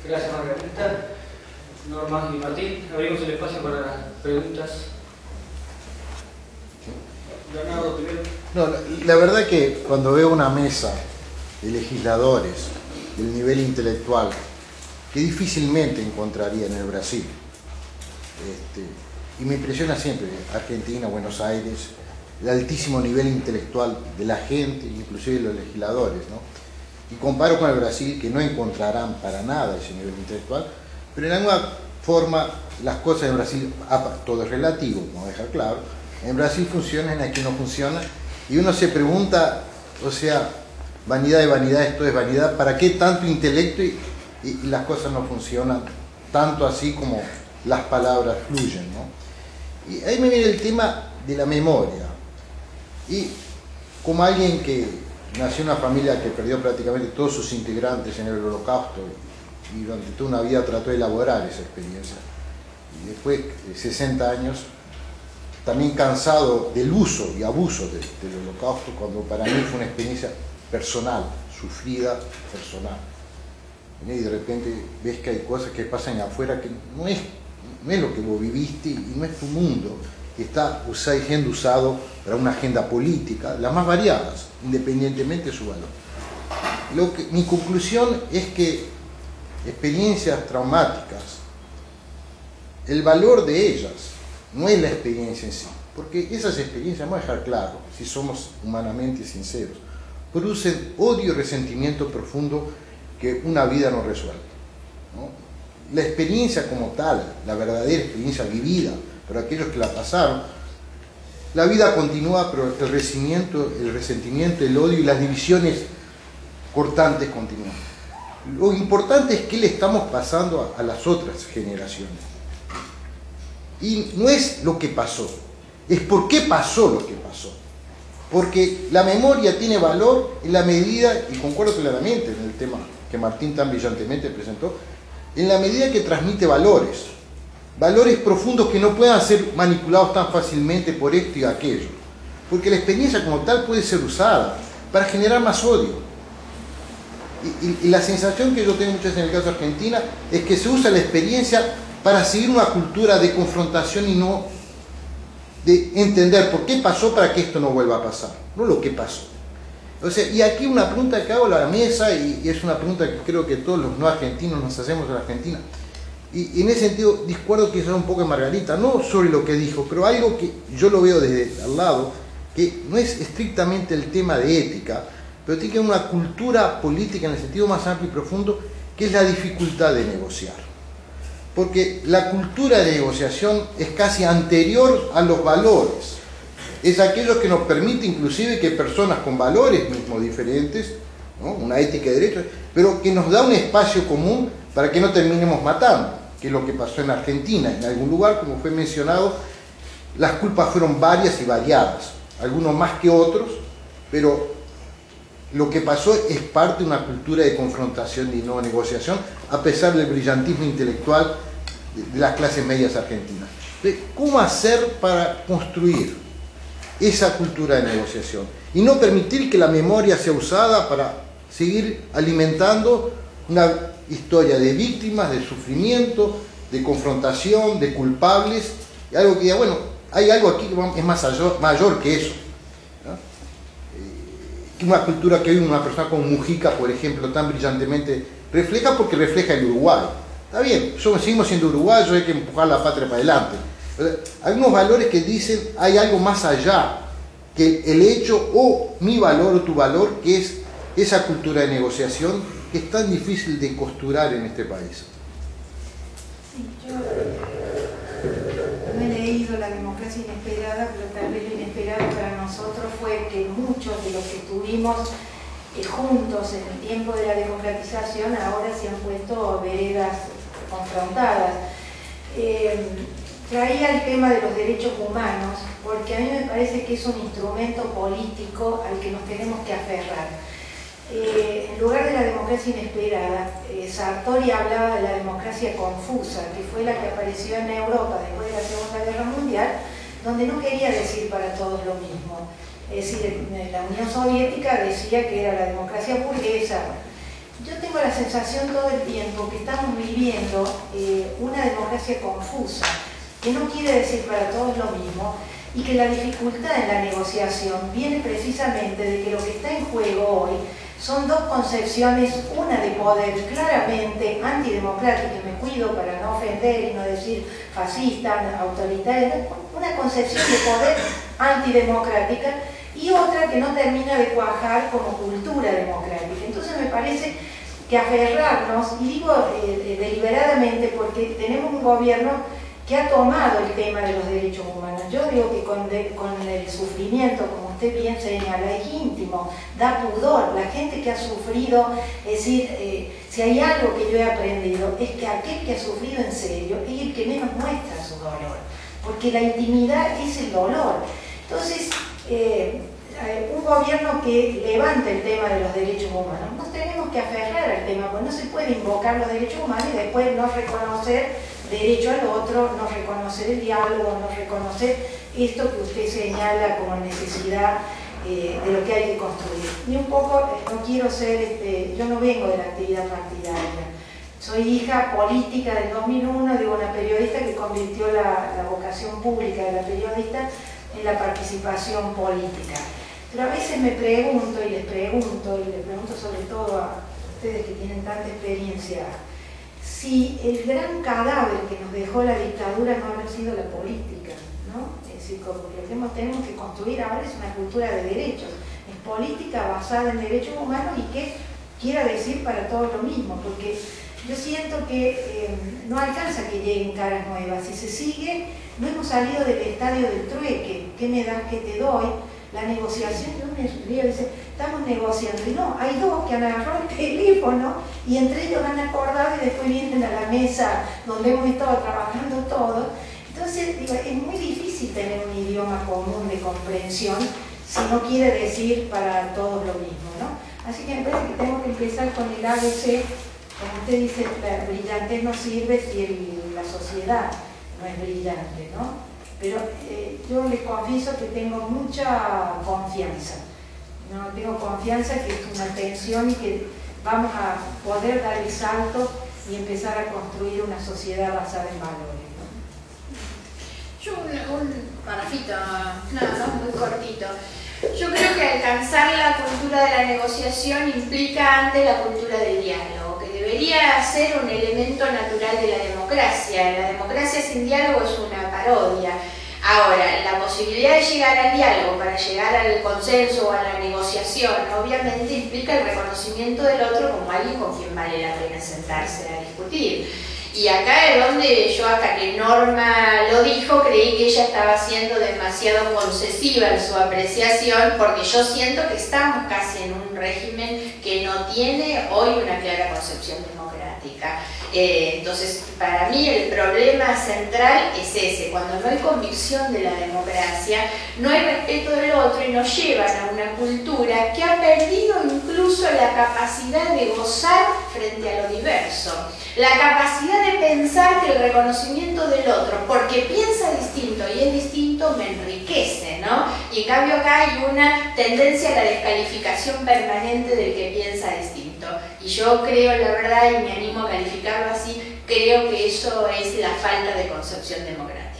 Gracias, Margarita. Norma y Martín, abrimos el espacio para preguntas. Leonardo, primero. No, la verdad que cuando veo una mesa de legisladores del nivel intelectual que difícilmente encontraría en el Brasil, y me impresiona siempre Argentina, Buenos Aires, el altísimo nivel intelectual de la gente, inclusive de los legisladores, ¿no? Y comparo con el Brasil, que no encontrarán para nada ese nivel intelectual, pero en alguna forma las cosas en Brasil, todo es relativo, como dejar claro, en Brasil funcionan, aquí no funciona, y uno se pregunta, o sea, vanidad de vanidades, todo es vanidad, ¿para qué tanto intelecto y las cosas no funcionan tanto así como las palabras fluyen, ¿no? Y ahí me viene el tema de la memoria. Y como alguien que nació en una familia que perdió prácticamente todos sus integrantes en el Holocausto y durante toda una vida trató de elaborar esa experiencia, y después de 60 años, también cansado del uso y abuso del Holocausto, cuando para mí fue una experiencia personal, sufrida, personal. Y de repente ves que hay cosas que pasan afuera que no es lo que vos viviste y no es tu mundo, que está siendo usado para una agenda política, las más variadas, independientemente de su valor. Mi conclusión es que experiencias traumáticas, el valor de ellas no es la experiencia en sí, porque esas experiencias, vamos a dejar claro, si somos humanamente sinceros, producen odio y resentimiento profundo que una vida no resuelve, ¿no? La experiencia como tal, la verdadera experiencia vivida por aquellos que la pasaron, la vida continúa, pero el resentimiento, el odio y las divisiones cortantes continúan. Lo importante es qué le estamos pasando a las otras generaciones. Y no es lo que pasó, es por qué pasó lo que pasó. Porque la memoria tiene valor en la medida, y concuerdo claramente en el tema que Martín tan brillantemente presentó, en la medida que transmite valores profundos que no puedan ser manipulados tan fácilmente por esto y aquello. Porque la experiencia como tal puede ser usada para generar más odio. Y la sensación que yo tengo muchas veces en el caso de Argentina es que se usa la experiencia para seguir una cultura de confrontación y no de entender por qué pasó para que esto no vuelva a pasar, no lo que pasó. O sea, y aquí una pregunta que hago a la mesa, y es una pregunta que creo que todos los no argentinos nos hacemos en Argentina, y en ese sentido discuerdo quizás un poco de Margarita, no sobre lo que dijo, pero algo que yo lo veo desde al lado, que no es estrictamente el tema de ética, pero tiene que ver una cultura política en el sentido más amplio y profundo, que es la dificultad de negociar. Porque la cultura de negociación es casi anterior a los valores. Es aquello que nos permite inclusive que personas con valores mismos diferentes, ¿no? Una ética de derechos, pero que nos da un espacio común para que no terminemos matando, que es lo que pasó en Argentina. En algún lugar, como fue mencionado, las culpas fueron varias y variadas, algunos más que otros, pero lo que pasó es parte de una cultura de confrontación y no negociación, a pesar del brillantismo intelectual de las clases medias argentinas. ¿Cómo hacer para construir esa cultura de negociación y no permitir que la memoria sea usada para seguir alimentando una historia de víctimas, de sufrimiento, de confrontación, de culpables, y algo que diga, bueno, hay algo aquí que es mayor que eso, ¿no? Una cultura que hoy una persona como Mujica, por ejemplo, tan brillantemente refleja, porque refleja el Uruguay. Está bien, seguimos siendo uruguayos, hay que empujar la patria para adelante. Hay unos valores que dicen, hay algo más allá que el hecho o mi valor o tu valor, que es esa cultura de negociación que es tan difícil de costurar en este país. Sí, yo no he leído La democracia inesperada, pero tal vez lo inesperado para nosotros fue que muchos de los que estuvimos juntos en el tiempo de la democratización ahora se han puesto veredas confrontadas. Traía el tema de los derechos humanos porque a mí me parece que es un instrumento político al que nos tenemos que aferrar. En lugar de la democracia inesperada, Sartori hablaba de la democracia confusa, que fue la que apareció en Europa después de la Segunda Guerra Mundial, donde no quería decir para todos lo mismo. Es decir, la Unión Soviética decía que era la democracia burguesa, Yo tengo la sensación todo el tiempo que estamos viviendo una democracia confusa, que no quiere decir para todos lo mismo, y que la dificultad en la negociación viene precisamente de que lo que está en juego hoy son dos concepciones, una de poder claramente antidemocrática, y me cuido para no ofender y no decir fascista, autoritaria, una concepción de poder antidemocrática, y otra que no termina de cuajar como cultura democrática. Entonces me parece que aferrarnos, y digo deliberadamente porque tenemos un gobierno que ha tomado el tema de los derechos humanos. Yo digo que con el sufrimiento, como usted bien señala, es íntimo, da pudor. La gente que ha sufrido, es decir, si hay algo que yo he aprendido, es que aquel que ha sufrido en serio es el que menos muestra su dolor, porque la intimidad es el dolor. Entonces, un gobierno que levante el tema de los derechos humanos, nos tenemos que aferrar al tema, porque no se puede invocar los derechos humanos y después no reconocer derecho al otro, no reconocer el diálogo, no reconocer esto que usted señala como necesidad de lo que hay que construir. Y un poco, no quiero ser, yo no vengo de la actividad partidaria, soy hija política del 2001 de una periodista que convirtió la vocación pública de la periodista en la participación política. Pero a veces me pregunto y les pregunto sobre todo a ustedes que tienen tanta experiencia, si el gran cadáver que nos dejó la dictadura no habrá sido la política, ¿no? Es decir, porque lo que tenemos que construir ahora es una cultura de derechos, es política basada en derechos humanos y que quiera decir para todos lo mismo, porque yo siento que no alcanza que lleguen caras nuevas, si se sigue, no hemos salido del estadio del trueque, ¿qué me das, qué te doy? La negociación, yo me río, dice, estamos negociando, y no, hay dos que han agarrado el teléfono y entre ellos han acordado y después vienen a la mesa donde hemos estado trabajando todos. Entonces, digo, es muy difícil tener un idioma común de comprensión si no quiere decir para todos lo mismo, ¿no? Así que me parece que tenemos que empezar con el ABC, como usted dice, la brillantez no sirve si la sociedad no es brillante, ¿no? Pero yo les confieso que tengo mucha confianza, ¿no? Tengo confianza que es una tensión y que vamos a poder dar el salto y empezar a construir una sociedad basada en valores, ¿no? Yo un parrafito, no, muy cortito. Yo creo que alcanzar la cultura de la negociación implica antes la cultura del diálogo, que debería ser un elemento natural de la democracia. La democracia sin diálogo es una parodia. Ahora, la posibilidad de llegar al diálogo para llegar al consenso o a la negociación obviamente implica el reconocimiento del otro como alguien con quien vale la pena sentarse a discutir. Y acá es donde yo, hasta que Norma lo dijo, creí que ella estaba siendo demasiado concesiva en su apreciación, porque yo siento que estamos casi en un régimen que no tiene hoy una clara concepción democrática. Entonces, para mí el problema central es ese: cuando no hay convicción de la democracia, no hay respeto del otro y nos llevan a una cultura que ha perdido incluso la capacidad de gozar frente a lo diverso. La capacidad de pensar que el reconocimiento del otro, porque piensa distinto y es distinto, me enriquece, ¿no? Y en cambio acá hay una tendencia a la descalificación permanente del que piensa distinto. Y yo creo, la verdad, y me animo a calificarlo así, creo que eso es la falta de concepción democrática.